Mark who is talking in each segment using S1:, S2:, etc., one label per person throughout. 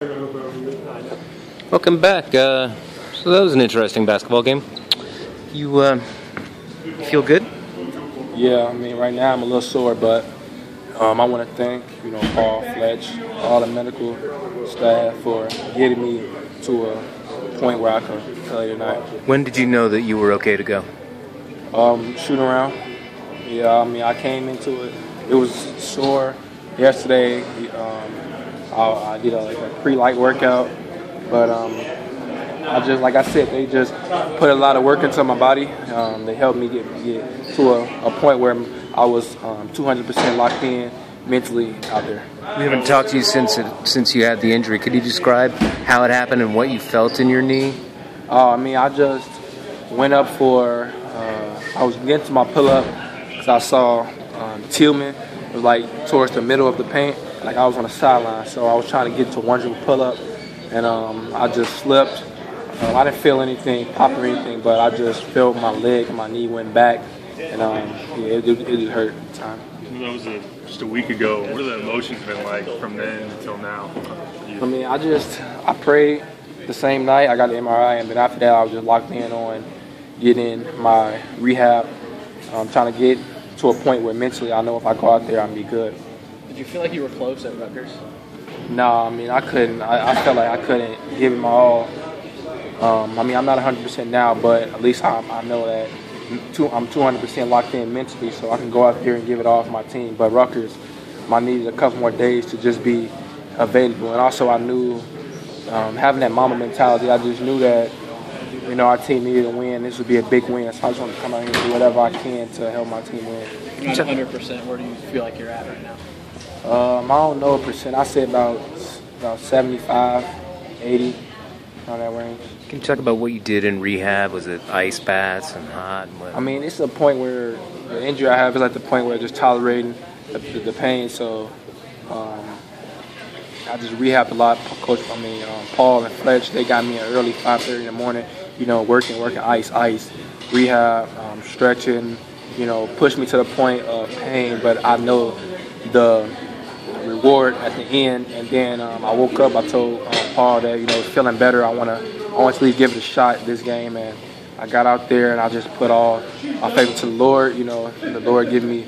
S1: Welcome back. So that was an interesting basketball game. You feel good?
S2: Yeah, I mean, right now I'm a little sore, but I want to thank, Paul, Fletch, all the medical staff for getting me to a point where I can play tonight.
S1: When did you know that you were okay to go?
S2: Shooting around. Yeah, I mean, I came into it. It was sore yesterday. I did a pre-light workout, but like I said, they just put a lot of work into my body. They helped me get to a point where I was 200% locked in mentally out there.
S1: We haven't talked to you since you had the injury. Could you describe how it happened and what you felt in your knee?
S2: I mean, I just went up for. I was getting to my pull-up because I saw Tillman was like towards the middle of the paint. Like I was on the sideline, so I was trying to get to one dribble pull-up, and I just slipped. I didn't feel anything pop or anything, but I just felt my leg and my knee went back, and it just hurt at the time.
S3: That was just a week ago. What have the emotions been like from then until now?
S2: I mean, I prayed the same night. I got the MRI, and then after that, I was just locked in on getting my rehab. I'm trying to get to a point where mentally I know if I go out there, I'm be good.
S4: Did you feel like you were close at Rutgers?
S2: No, I mean, I couldn't. I felt like I couldn't give it my all. I mean, I'm not 100% now, but at least I know that I'm 200% locked in mentally, so I can go out there and give it all for my team. But Rutgers, I needed a couple more days to just be available. And also I knew, having that mama mentality, I just knew that, our team needed a win. This would be a big win, so I just want to come out here and do whatever I can to help my team win.
S4: Not 100%, where do you feel like you're at right now?
S2: I don't know a percent. I say about 75, 80, around that range.
S1: Can you talk about what you did in rehab? Was it ice baths and hot?
S2: I mean, it's a point where the injury I have is like the point where just tolerating the pain. So I just rehabbed a lot. Paul and Fletch, they got me at early 5:30 in the morning. Working ice, rehab, stretching. Pushed me to the point of pain, but I know the reward at the end. And then I woke up. I told Paul that feeling better. I want to at least give it a shot this game, and I got out there and I just put all my faith to the Lord. The Lord give me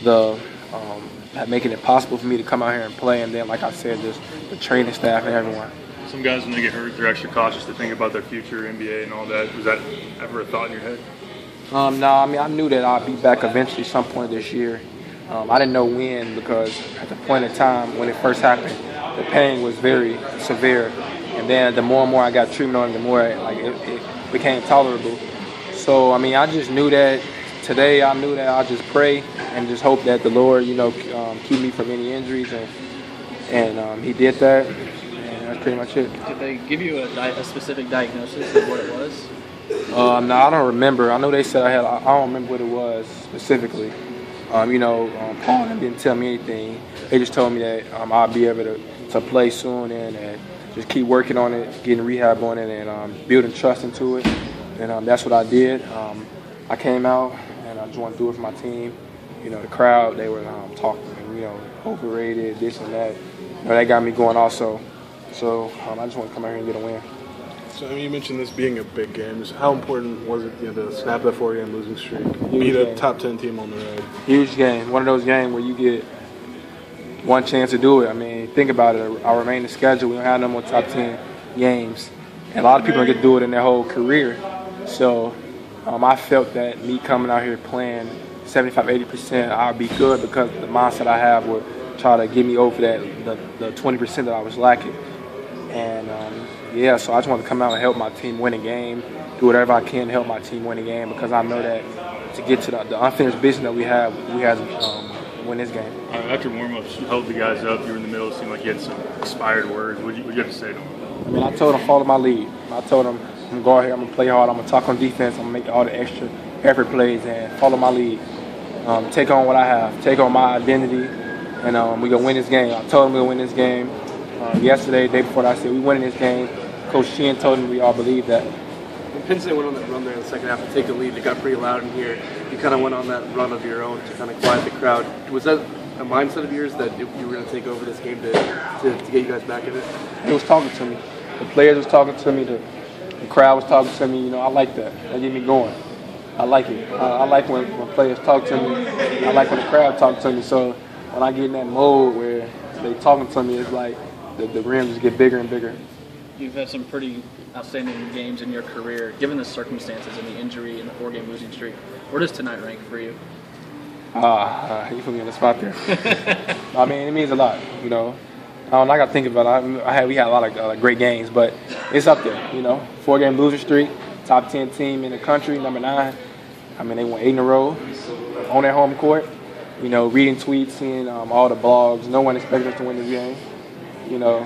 S2: making it possible for me to come out here and play. And then, like I said, just the training staff and everyone.
S3: Some guys, when they get hurt, they're extra cautious to think about their future, NBA and all that. Was that ever a thought in your head?
S2: No, I mean, I knew that I'd be back eventually some point this year. I didn't know when, because at the point in time when it first happened, the pain was very severe. And then the more and more I got treatment on it, the more it became tolerable. So, I mean, I just knew that today. I knew that I'd just pray and just hope that the Lord, keep me from any injuries. And He did that. And that's pretty much it.
S4: Did they give you a specific diagnosis of what it was?
S2: No, I don't remember. I know they said I don't remember what it was specifically. Paul didn't tell me anything. They just told me that I'll be able to play soon and just keep working on it, getting rehab on it, and building trust into it. And that's what I did. I came out and I just want to do it for my team. The crowd, they were talking, overrated, this and that. That got me going also. So I just want to come out here and get a win.
S5: So, I mean, you mentioned this being a big game. How important was it to snap that 4-game losing streak, beat a top 10 team on the road?
S2: Huge game. One of those games where you get one chance to do it. I mean, think about it. Our remaining schedule, we don't have no more top 10 games. And a lot of people don't get to do it in their whole career. So I felt that me coming out here playing 75-80%, I'll be good, because the mindset I have would try to get me over the 20% that I was lacking. And so I just want to come out and help my team win a game, do whatever I can to help my team win a game, because I know that to get to the unfinished business that we have to win this game.
S3: After warm-ups, you held the guys up. You were in the middle. It seemed like you had some inspired words. What did you have to say to them?
S2: I mean, I told them follow my lead. I told them I'm going to go out here, I'm going to play hard, I'm going to talk on defense, I'm going to make all the extra effort plays and follow my lead. Take on what I have, take on my identity, and we're going to win this game. I told them we're going to win this game. Yesterday, the day before that, I said we winning this game. Coach Sheehan told me we all believe that.
S5: When Penn State went on that run there in the second half to take the lead, it got pretty loud in here. You kind of went on that run of your own to kind of quiet the crowd. Was that a mindset of yours that you were going to take over this game to get you guys back in it?
S2: It was talking to me. The players was talking to me. The crowd was talking to me. You know, I like that. That get me going. I like it. I like when players talk to me. I like when the crowd talk to me. So when I get in that mode where they talking to me, it's like the rims just get bigger and bigger.
S4: You've had some pretty outstanding games in your career. Given the circumstances and the injury and the 4-game losing streak, where does tonight rank for you?
S2: You put me on the spot there. I mean, it means a lot, you know. I got to think about it. We had a lot of great games, but it's up there, you know. 4-game losing streak, top 10 team in the country, number 9. I mean, they won 8 in a row on their home court. You know, reading tweets, seeing all the blogs. No one expected us to win this game, you know.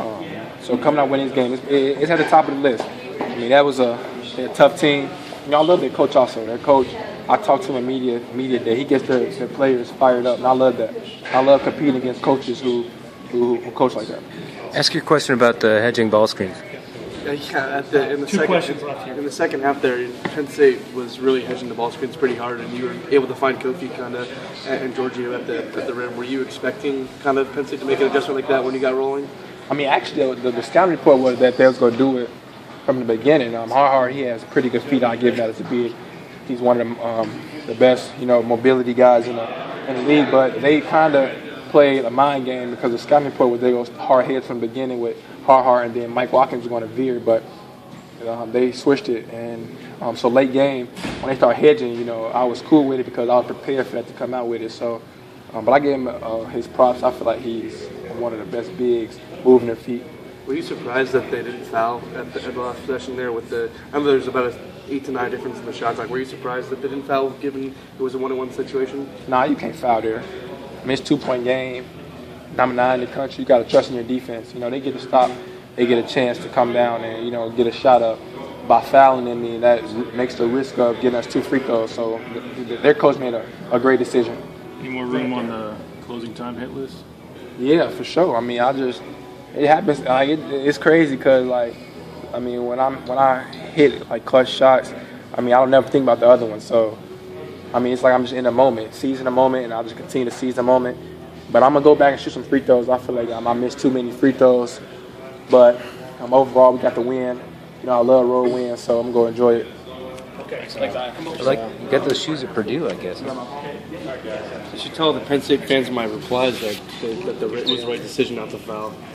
S2: So coming out winning this game, it's at the top of the list. I mean, that was a tough team. You know, I love their coach also. Their coach, I talked to him media day. He gets their players fired up, and I love that. I love competing against coaches who coach like that.
S1: Ask your question about the hedging ball screens.
S5: Yeah, in the second half there, Penn State was really hedging the ball screens pretty hard, and you were able to find Kofi kind of and Giorgio at the rim. Were you expecting kind of Penn State to make an adjustment like that when you got rolling?
S2: I mean, actually, the scouting report was that they was going to do it from the beginning. Hard, he has pretty good feet. I give that as a big. He's one of the best, you know, mobility guys in the league. But they kind of played a mind game because the scouting report was they go hard heads from the beginning with hard, and then Mike Watkins was going to veer, but they switched it. And so late game, when they started hedging, you know, I was cool with it because I was prepared for that to come out with it. So, but I gave him his props. I feel like he's one of the best bigs moving their feet.
S5: Were you surprised that they didn't foul at the last possession there? I know there's about an 8 to 9 difference in the shots. Like, were you surprised that they didn't foul given it was a 1-on-1 situation?
S2: Nah, you can't foul there. I mean, it's a 2-point game. Number 9 in the country. You got to trust in your defense. You know, they get a stop, they get a chance to come down and, you know, get a shot up. By fouling them, I mean, that makes the risk of getting us 2 free throws. So their coach made a great decision.
S6: Any more room on the closing time hit list?
S2: Yeah, for sure. I mean, it happens. Like it's crazy because, like, I mean, when I hit like clutch shots, I mean, I don't never think about the other ones. So, I mean, it's like I'm just in the moment, seizing the moment, and I'll just continue to seize the moment. But I'm gonna go back and shoot some free throws. I feel like I missed too many free throws, but overall we got the win. You know, I love road wins, so I'm gonna enjoy it.
S4: Okay, thanks.
S1: Like, you got those shoes at Purdue, I guess.
S5: You should tell the Penn State fans in my replies that it was the right decision not to foul.